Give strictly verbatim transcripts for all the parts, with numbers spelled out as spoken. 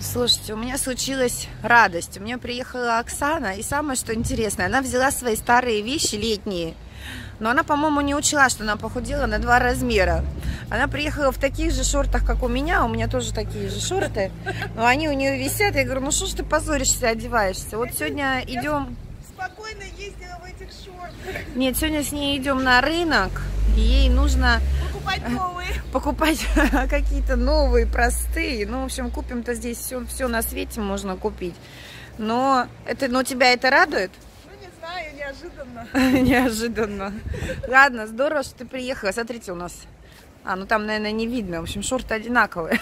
Слушайте, у меня случилась радость. У меня приехала Оксана, и самое что интересное, она взяла свои старые вещи летние. Но она, по-моему, не учла, что она похудела на два размера. Она приехала в таких же шортах, как у меня. У меня тоже такие же шорты. Но они у нее висят. Я говорю, ну что ж ты позоришься, одеваешься? Вот сегодня идем... Спокойно ездила в этих шортах. Нет, сегодня с ней идем на рынок. И ей нужно... Покупать новые. Покупать какие-то новые, простые. Ну, в общем, купим-то здесь все, все на свете можно купить. Но, это, но тебя это радует? Знаю, неожиданно. Неожиданно. Ладно, здорово, что ты приехала. Смотрите, у нас... А, ну там, наверное, не видно. В общем, шорты одинаковые.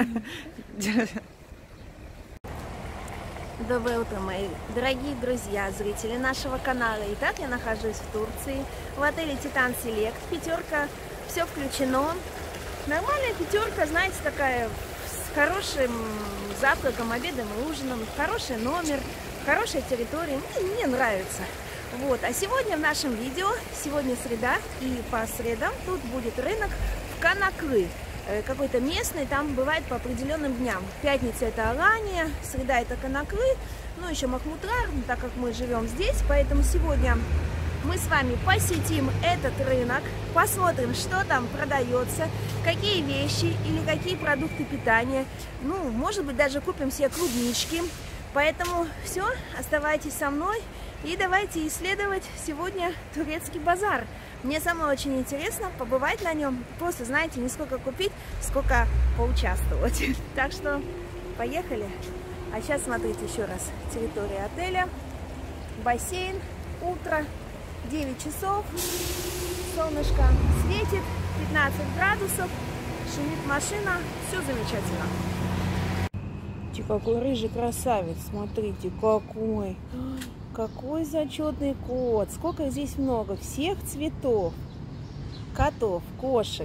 Доброе утро, мои дорогие друзья, зрители нашего канала. Итак, я нахожусь в Турции, в отеле Титан Селект. Пятерка, все включено. Нормальная пятерка, знаете, такая с хорошим завтраком, обедом и ужином. Хороший номер, хорошая территория. Мне, мне нравится. Вот. А сегодня в нашем видео, сегодня среда, и по средам тут будет рынок в Конаклы. Какой-то местный, там бывает по определенным дням. Пятница это Алания, среда это Конаклы, ну еще Махмутрар, так как мы живем здесь. Поэтому сегодня мы с вами посетим этот рынок, посмотрим, что там продается, какие вещи или какие продукты питания. Ну, может быть, даже купим себе клубнички. Поэтому все, оставайтесь со мной и давайте исследовать сегодня турецкий базар. Мне самой очень интересно побывать на нем. Просто, знаете, не сколько купить, сколько поучаствовать. Так что поехали. А сейчас смотрите еще раз. Территория отеля, бассейн, утро, девять часов, солнышко светит, пятнадцать градусов, шумит машина, все замечательно. Какой рыжий красавец, смотрите, какой. Какой зачетный кот. Сколько здесь много. Всех цветов. Котов, кошек.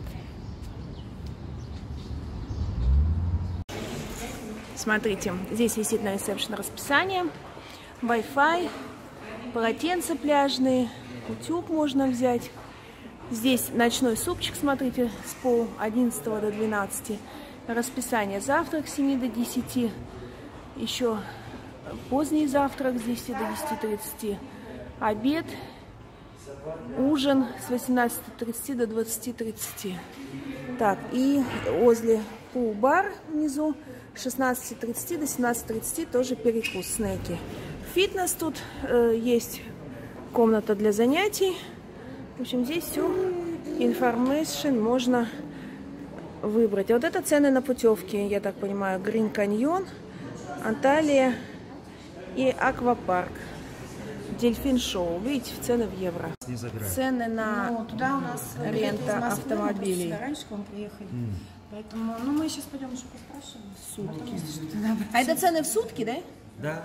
Смотрите, здесь висит на ресепшн расписание. Wi-Fi. Полотенца пляжные. Утюг можно взять. Здесь ночной супчик, смотрите, с пол одиннадцатого до двенадцати. Расписание: завтрак с семи до десяти. Еще поздний завтрак с десяти до десяти тридцати, обед, ужин с восемнадцати тридцати до двадцати тридцати. Так, и возле пул-бар внизу с шестнадцати тридцати до семнадцати тридцати тоже перекус, снеки. Фитнес тут э, есть, комната для занятий. В общем, здесь всю информацию можно выбрать. А вот это цены на путевки, я так понимаю: Грин Каньон, Анталия и аквапарк, дельфин шоу. Видите, цены в евро. Цены на ну, туда у нас рента автомобилей. Раньше к вам приехали. Mm. Поэтому, ну, мы сейчас пойдем еще поспрашиваем. Сутки. А это цены в сутки, да? Да.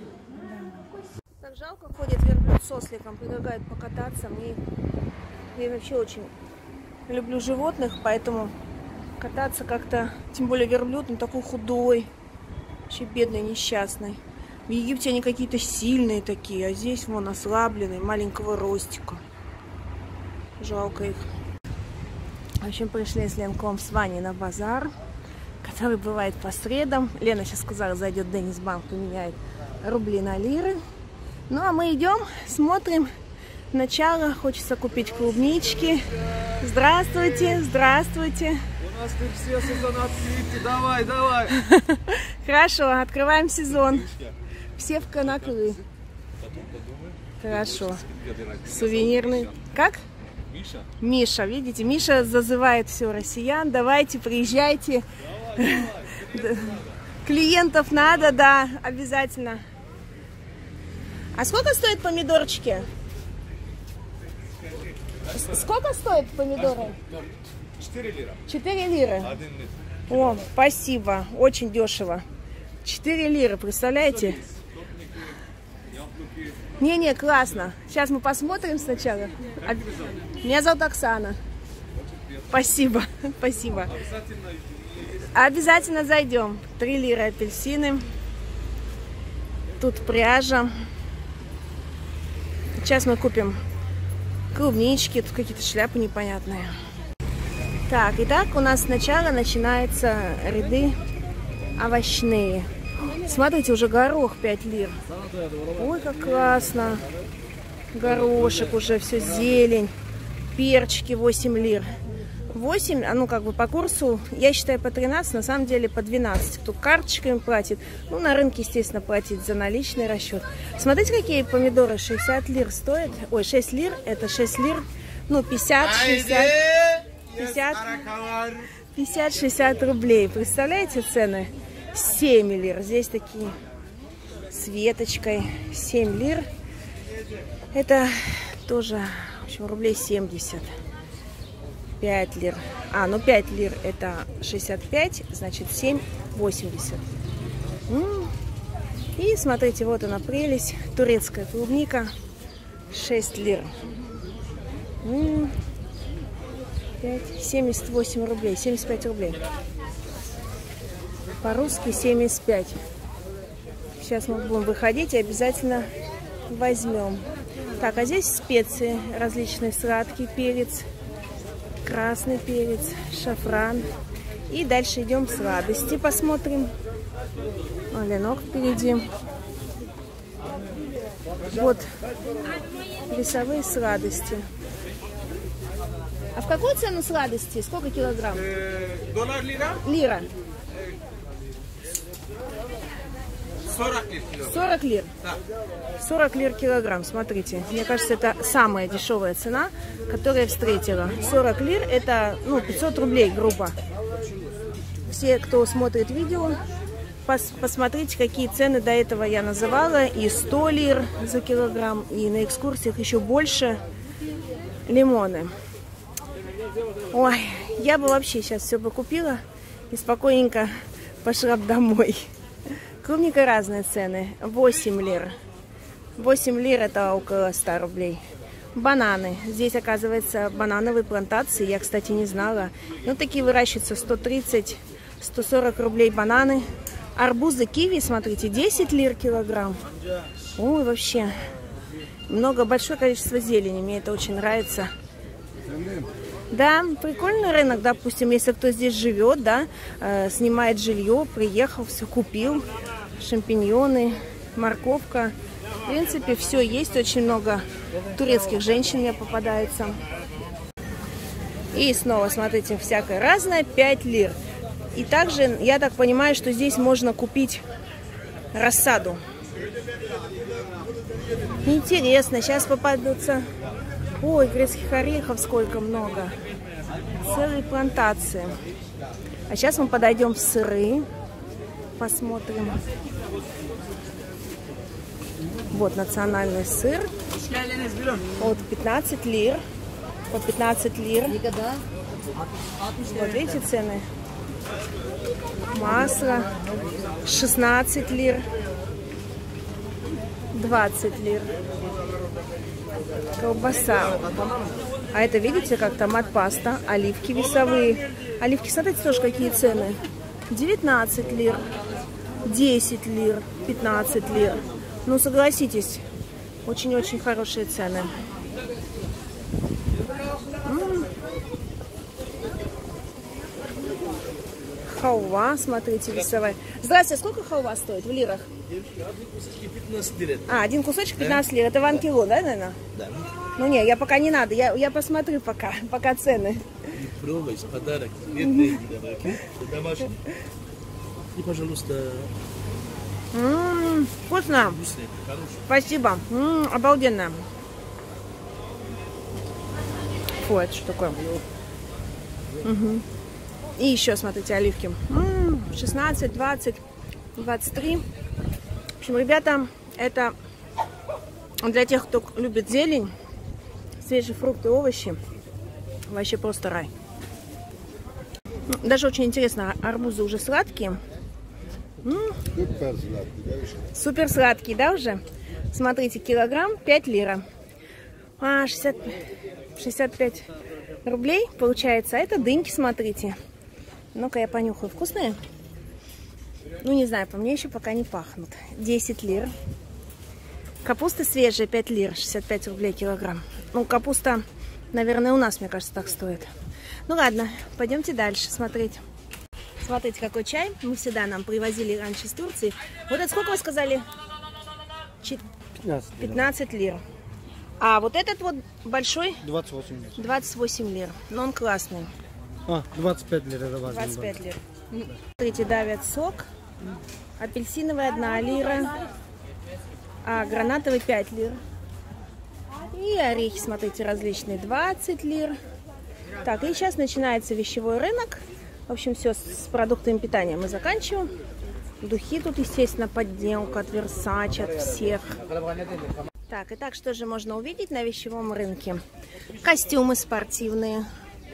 Так жалко, ходит верблюд с осликом, предлагают покататься. Мне, я вообще очень люблю животных, поэтому кататься как-то, тем более верблюд, он такой худой, вообще бедный, несчастный. В Египте они какие-то сильные такие, а здесь вон ослабленные, маленького ростика. Жалко их. В общем, пришли с Ленком с Ваней на базар, который бывает по средам. Лена сейчас сказала, зайдет Денис Банк, поменяет рубли на лиры. Ну, а мы идем, смотрим. Сначала хочется купить клубнички. Здравствуйте, здравствуйте. У нас тут все сезон открытый, давай, давай. Хорошо, открываем сезон. Все в Конаклы. Хорошо. Сувенирный. Как? Миша. Миша, видите, Миша зазывает все россиян. Давайте, приезжайте. Давай, давай. Клиентов надо, да, обязательно. А сколько стоят помидорчики? Сколько стоят помидоры? четыре лира. четыре лиры. Один лир. О, спасибо, очень дешево. четыре лиры, представляете? Не-не, классно. Сейчас мы посмотрим сначала. Меня зовут Оксана. Спасибо, спасибо. Обязательно зайдем. три лиры апельсины. Тут пряжа. Сейчас мы купим клубнички, тут какие-то шляпы непонятные. Так, итак, у нас сначала начинаются ряды овощные. Смотрите, уже горох пять лир. Ой, как классно. Горошек уже, все зелень. Перчики восемь лир. восемь, а ну как бы по курсу, я считаю по тринадцать, на самом деле по двенадцать. Кто карточками платит, ну на рынке, естественно, платить за наличный расчет. Смотрите, какие помидоры, шестьдесят лир стоят. Ой, шесть лир, это шесть лир, ну пятьдесят, шестьдесят, пятьдесят, пятьдесят, шестьдесят рублей. Представляете цены? семь лир, здесь такие с веточкой, семь лир. Это тоже, в общем, рублей семьдесят. пять лир. А, ну пять лир это шестьдесят пять, значит семь восемьдесят. И смотрите, вот она прелесть. Турецкая клубника. шесть лир. семьдесят восемь рублей. семьдесят пять рублей. По-русски семьдесят пять. Сейчас мы будем выходить и обязательно возьмем. Так, а здесь специи различные, сладкий перец, красный перец, шафран. И дальше идем сладости, посмотрим. Оленок впереди. Вот весовые сладости. А в какую цену сладости? Сколько килограмм? Доллар лира? Лира. сорок лир килограмм. сорок лир. Да. сорок лир килограмм, смотрите. Мне кажется, это самая дешевая цена, которую я встретила. сорок лир это, ну, пятьсот рублей, грубо. Все, кто смотрит видео, пос посмотрите, какие цены до этого я называла. И сто лир за килограмм, и на экскурсиях еще больше. Лимоны. Ой, я бы вообще сейчас все бы купила и спокойненько пошла бы домой. Клубника разные цены. восемь лир. восемь лир это около ста рублей. Бананы. Здесь, оказывается, банановые плантации. Я, кстати, не знала. Ну, такие выращиваются сто тридцать — сто сорок рублей бананы. Арбузы, киви, смотрите, десять лир килограмм. Ой, вообще. Много, большое количество зелени. Мне это очень нравится. Да, прикольный рынок, допустим, если кто здесь живет, да, э, снимает жилье, приехал, все купил, шампиньоны, морковка. В принципе, все есть, очень много турецких женщин мне попадается. И снова, смотрите, всякое разное, пять лир. И также, я так понимаю, что здесь можно купить рассаду. Интересно, сейчас попадутся... Ой, грецких орехов сколько много. Целые плантации. А сейчас мы подойдем в сыры. Посмотрим. Вот национальный сыр. Вот пятнадцать лир. По пятнадцать лир. Вот видите цены. Масло. шестнадцать лир. двадцать лир. Колбаса. А это, видите, как томат-паста, оливки весовые. Оливки, смотрите, тоже какие цены. девятнадцать лир, десять лир, пятнадцать лир. Ну, согласитесь, очень-очень хорошие цены. М-м. Халва, смотрите, весовая. Здравствуйте, сколько халва стоит в лирах? пятнадцать лир. А, один кусочек пятнадцать лир. Это ван кило, да, наверное? Да. Ну не, я пока не надо, я, я посмотрю пока, пока цены. Пробуй, подарок. Нет, домашний. И, пожалуйста. М-м, вкусно. Вкусный, хороший. Спасибо. М-м, обалденно. Фу, это что такое? Угу. И еще, смотрите, оливки. М-м, шестнадцать, двадцать, двадцать три. В общем, ребята, это для тех, кто любит зелень, свежие фрукты, овощи. Вообще просто рай. Даже очень интересно, арбузы уже сладкие. Супер сладкий, Супер сладкий, да, уже? Смотрите, килограмм пять лир. А, шестьдесят, шестьдесят пять рублей получается. А это дыньки, смотрите. Ну-ка, я понюхаю. Вкусные? Ну, не знаю, по мне еще пока не пахнут. десять лир. Капуста свежая, пять лир, шестьдесят пять рублей килограмм. Ну, капуста, наверное, у нас, мне кажется, так стоит. Ну, ладно, пойдемте дальше смотреть. Смотрите, какой чай. Мы всегда нам привозили раньше из Турции. Вот это сколько вы сказали? пятнадцать лир. А вот этот вот большой? двадцать восемь. двадцать восемь лир. Но он классный. А, двадцать пять лир. Это важно. двадцать пять лир. Смотрите, давят сок. Апельсиновый одна лира. А гранатовый пять лир. И орехи, смотрите, различные двадцать лир. Так, и сейчас начинается вещевой рынок. В общем, все с продуктами питания мы заканчиваем. Духи тут, естественно, подделка от Versace, от всех. Так, итак, что же можно увидеть на вещевом рынке? Костюмы спортивные.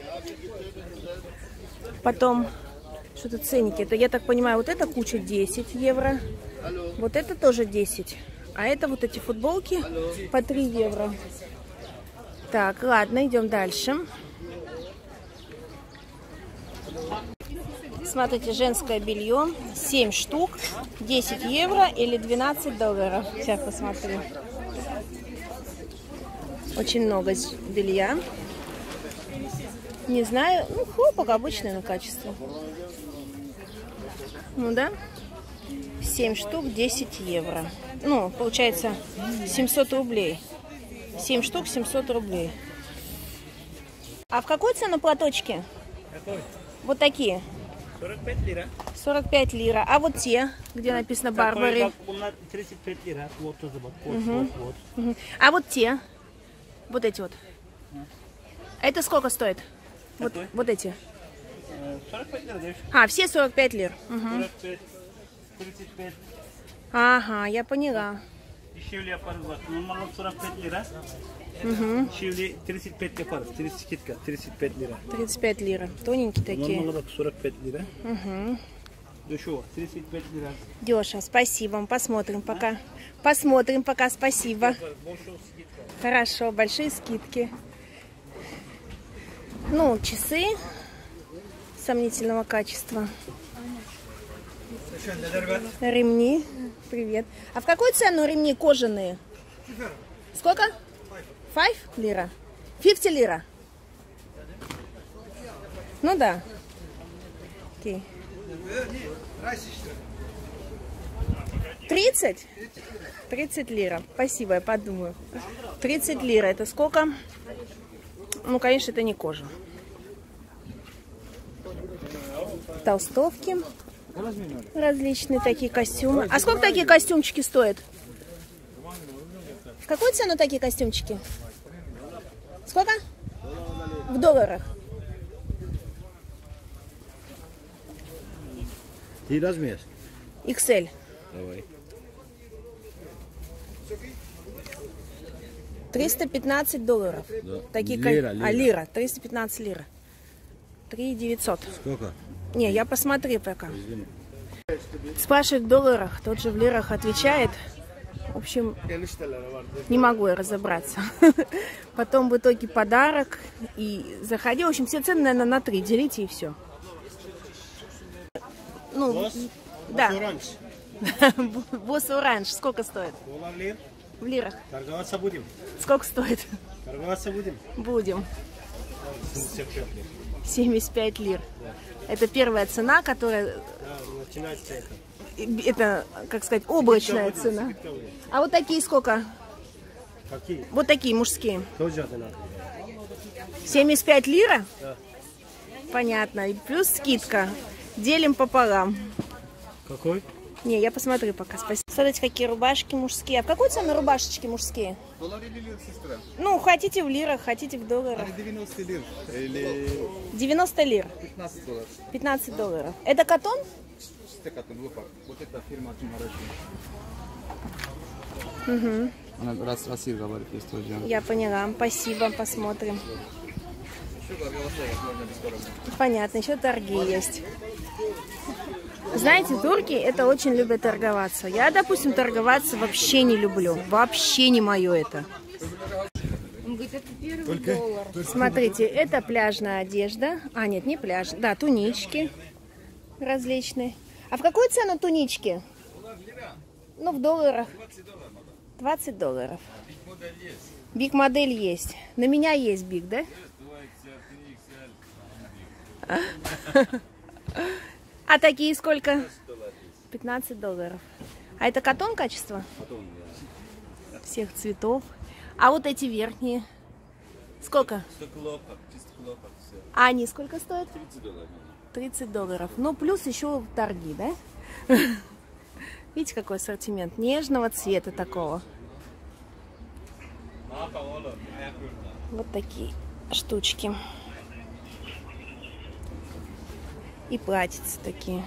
Потом, что-то ценники. Это, я так понимаю, вот эта куча десять евро. Вот это тоже десять. А это вот эти футболки по три евро. Так, ладно, идем дальше. Смотрите, женское белье. семь штук. десять евро или двенадцать долларов. Сейчас посмотрю. Очень много белья. Не знаю. Ну, хлопок обычное на качество. Ну да. семь штук, десять евро. Ну, получается семьсот рублей. семь штук, семьсот рублей. А в какую цену платочки? Какой? Вот такие. сорок пять лира. сорок пять лира. А вот те, где написано Барбари? тридцать пять лира. Вот тоже вот. Угу. Вот, вот. Угу. А вот те? Вот эти вот. А это сколько стоит? Вот, вот эти. сорок пять лир, девушка. А, все сорок пять лир. Угу. сорок пять, тридцать пять. Ага, я поняла. Дешевле yaparız. Normalde сорок пять лира. Угу. Дешевле тридцать пять yaparız. тридцать скидка, тридцать пять лира. тридцать пять лира. Тоненькие такие. Normalde bak сорок пять лира. Угу. Дешево, тридцать пять лира. Дешево, спасибо. Посмотрим пока. Посмотрим пока, спасибо. Хорошо, большие скидки. Ну, часы сомнительного качества. Ремни. Привет. А в какую цену ремни кожаные? Сколько? Five лира? Fifty лира? Ну да. Окей. тридцать? тридцать лира. Спасибо, я подумаю. тридцать лира. Это сколько? Ну, конечно, это не кожа. Толстовки. Различные такие костюмы. А сколько такие костюмчики стоят? В какую цену такие костюмчики? Сколько? В долларах. И размер? икс эль. Давай. триста пятнадцать долларов. Да. Такие Лира, ко- лира. А, лира. триста пятнадцать лира. три девятьсот. Сколько? Не, я посмотрю пока. Спрашивает в долларах, тот же в лирах отвечает. В общем, не могу я разобраться. Потом в итоге подарок. И заходи. В общем, все цены, наверное, на три. Делите и все. Ну, да. Босс оранж. Сколько стоит? В лирах. Торговаться будем. Сколько стоит? Торговаться будем. Будем. семьдесят пять лир. Это первая цена, которая... Начинается это. Это, как сказать, облачная цена. А вот такие сколько? Какие? Вот такие мужские. Тоже одинаковые. семьдесят пять лира? Да. Понятно. И плюс скидка. Делим пополам. Какой? Не, я посмотрю пока. Спасибо. Смотрите, какие рубашки мужские. А в какую цену рубашечки мужские? Ну, хотите в лирах, хотите в долларах. девяносто лир. Или девяносто лир. пятнадцать долларов. пятнадцать долларов. Это катон? Вот эта фирма Угу. Она раз Россия говорит, есть тоже. Я поняла. Спасибо, посмотрим. Понятно, еще торги есть. Знаете, турки это очень любят торговаться. Я, допустим, торговаться вообще не люблю. Вообще не мое это. Смотрите, это пляжная одежда. А, нет, не пляж. Да, тунички различные. А в какую цену тунички? Ну, в долларах. двадцать долларов. Биг модель есть. На меня есть биг, да? А такие сколько? пятнадцать долларов. А это катон качество? Катон, да. Всех цветов. А вот эти верхние? Сколько? сто хлопок, чисто хлопок, все. А они сколько стоят? тридцать долларов. тридцать долларов. Ну, плюс еще торги, да? Видите, какой ассортимент? Нежного цвета такого. Вот такие штучки. И платьица такие.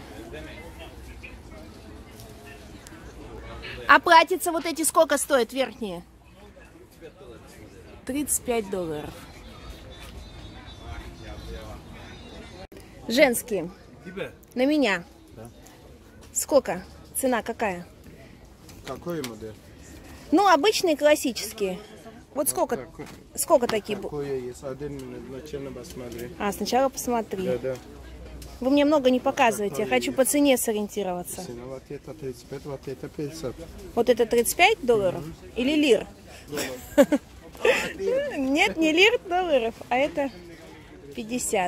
А платьица вот эти сколько стоят верхние? тридцать пять долларов. Женские. Тебя? На меня. Да. Сколько? Цена какая? Какой модель? Ну, обычные классические. Вот сколько? Такой, Сколько такие будут? такой есть. Один начально посмотри. А, сначала посмотри. Да, да. Вы мне много не показываете, я хочу по цене сориентироваться. Цена вот это тридцать пять, вот это пятьдесят. Вот это тридцать пять долларов или лир? Нет, не лир, долларов, а это пятьдесят.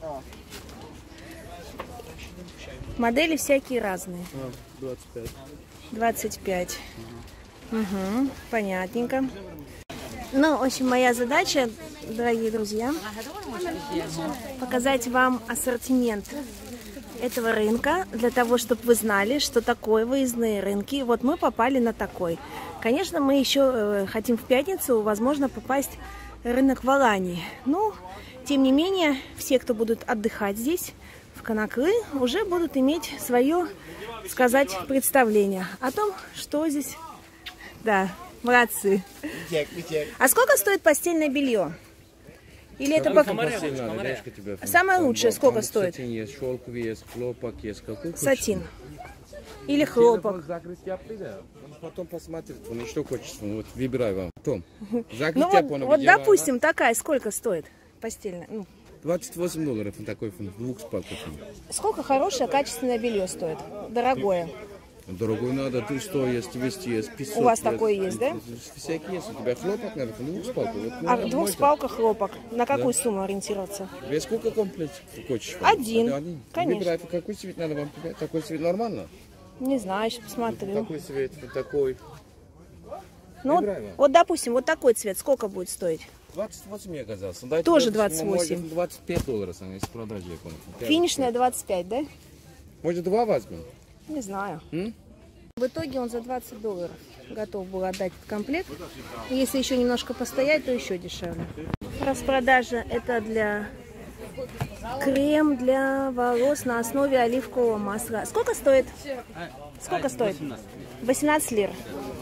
Модели всякие разные. А, двадцать пять. двадцать пять. Угу, понятненько. Ну, в общем, моя задача, дорогие друзья, показать вам ассортимент этого рынка, для того, чтобы вы знали, что такое выездные рынки. Вот мы попали на такой. Конечно, мы еще э, хотим в пятницу, возможно, попасть в рынок в Алании. Но, тем не менее, все, кто будут отдыхать здесь, в Конаклы, уже будут иметь свое, сказать, представление о том, что здесь... Да, молодцы. А сколько стоит постельное белье? Или это пока... Самое лучшее сколько стоит? Сатин есть, шелковый есть, хлопок есть. Какой Сатин. Или хлопок. Потом посмотрит, ну что хочешь, вот выбирай вам. Потом. Ну вот, вот допустим, такая сколько стоит постельная? Ну, двадцать восемь долларов он такой, двух спалков. сколько хорошее качественное белье стоит? Дорогое. Дорогой надо, ты что есть, двести есть, пятьсот. У вас есть. такое есть, да? Всякие есть. У тебя хлопок надо, двух спалков. Вот, А ну, в двух мой-то. спалках хлопок. На какую сумму ориентироваться? Весь сколько комплект хочешь? Один, Один. конечно. Выбирай, какой цвет надо вам. Такой цвет нормально? Не знаю, сейчас посмотрю. Такой цвет, вот такой. Ну, вот, выбирай вам. вот, допустим, вот такой цвет сколько будет стоить? двадцать восемь мне оказался. Дайте Тоже двадцать восемь. двадцать восемь. Может, двадцать пять долларов с продажи. Финишная двадцать пять, да? Может, два возьмем? Не знаю. М? В итоге он за двадцать долларов готов был отдать этот комплект. Если еще немножко постоять, то еще дешевле. Распродажа это для крем для волос на основе оливкового масла. Сколько стоит? Сколько стоит? восемнадцать лир.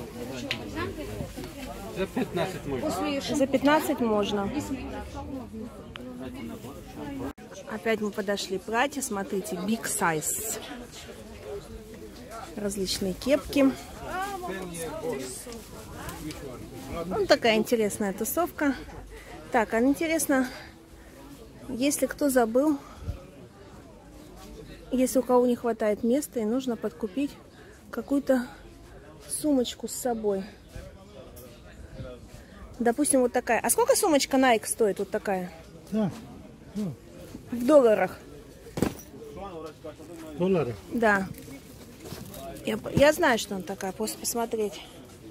За пятнадцать можно. За пятнадцать можно. Опять мы подошли платье. Смотрите, big size. Различные кепки. Ну, такая интересная тусовка. Так, а интересно, если кто забыл, если у кого не хватает места и нужно подкупить какую-то сумочку с собой. Допустим, вот такая. А сколько сумочка Nike стоит вот такая? Да. В долларах. Доллары. Да. Я, я знаю, что она такая, просто посмотреть.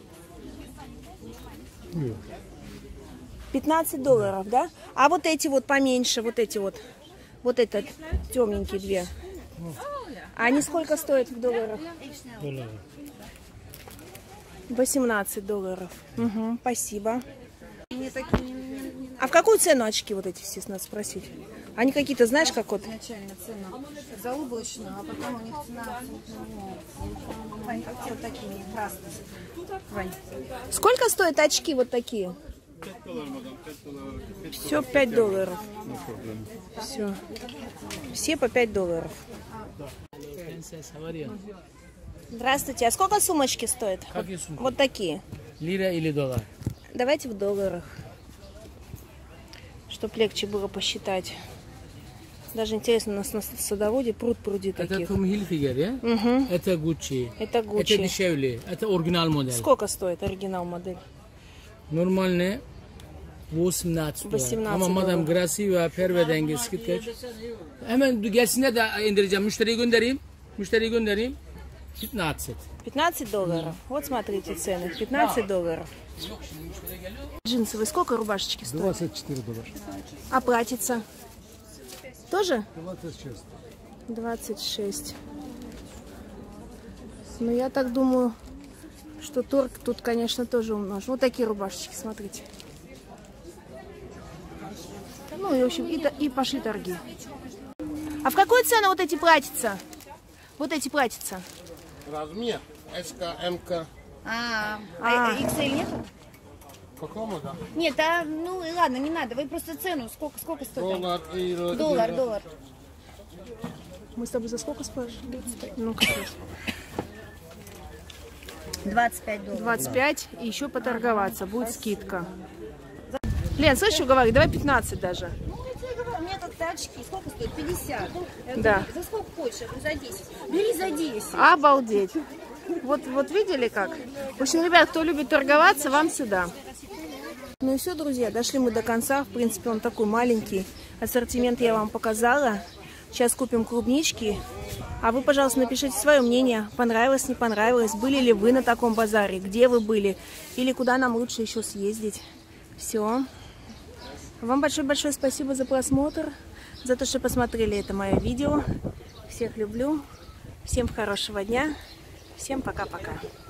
пятнадцать долларов, да? А вот эти вот поменьше, вот эти вот. Вот этот темненькие две. А они сколько стоят в долларах? Доллары. восемнадцать долларов. Угу, спасибо. А в какую цену очки вот эти все, надо спросить? Они какие-то, знаешь, как вот... Начальная цена заоблачная, а потом у них цена... Вань, как те вот такие красные. Вань. Сколько стоят очки вот такие? Все пять долларов. Все. Все по пять долларов. Здравствуйте. А сколько сумочки стоят? Какие вот, сумки? вот такие. Лира или доллар? Давайте в долларах. Чтоб легче было посчитать. Даже интересно, у нас на садоводе пруд пруди Это таких. Tommy Hilfiger, я? Угу. Это Gucci. Это Это Гуччи. дешевле. Это оригинал модель. Сколько стоит оригинал модель? Нормальный восемнадцать долlar. восемнадцать Ama madem долларов. красивая, первая деньги скидка. Hemen gelsinler de indireceğim. Müşteriyi göndereyim. Müşteriyi göndereyim. пятнадцать. пятнадцать долларов. Вот смотрите цены. пятнадцать долларов. Джинсовые сколько рубашечки стоят? двадцать четыре доллара. А платьица? Тоже? двадцать шесть. двадцать шесть. Ну, я так думаю, что торг тут, конечно, тоже умножен. Вот такие рубашечки, смотрите. Ну, и, в общем, и, и пошли торги. А в какую цену вот эти платьица? Вот эти платьица? Размер. эс ка, эм ка. А, А. а икс эль нету? Какому, да? Нет, а, ну и ладно, не надо. Вы просто цену, сколько, сколько стоит? Доллар, евро. Доллар, доллар. Мы с тобой за сколько спрашивали? Ну, как раз. двадцать пять долларов. двадцать пять, и еще поторговаться, будет скидка. Лен, слышишь, что говорит? Давай пятнадцать даже. Ну, я тебе говорю, у меня как-то очки. Сколько стоит? пятьдесят. Я говорю, Да. за сколько хочешь? Я говорю, за десять. Бери за десять. Обалдеть. Вот, вот видели как? В общем, ребят, кто любит торговаться, вам сюда. Ну и все, друзья, дошли мы до конца. В принципе, он такой маленький. Ассортимент я вам показала. Сейчас купим клубнички. А вы, пожалуйста, напишите свое мнение. Понравилось, не понравилось. Были ли вы на таком базаре? Где вы были? Или куда нам лучше еще съездить? Все. Вам большое-большое спасибо за просмотр. За то, что посмотрели это мое видео. Всех люблю. Всем хорошего дня. Всем пока-пока.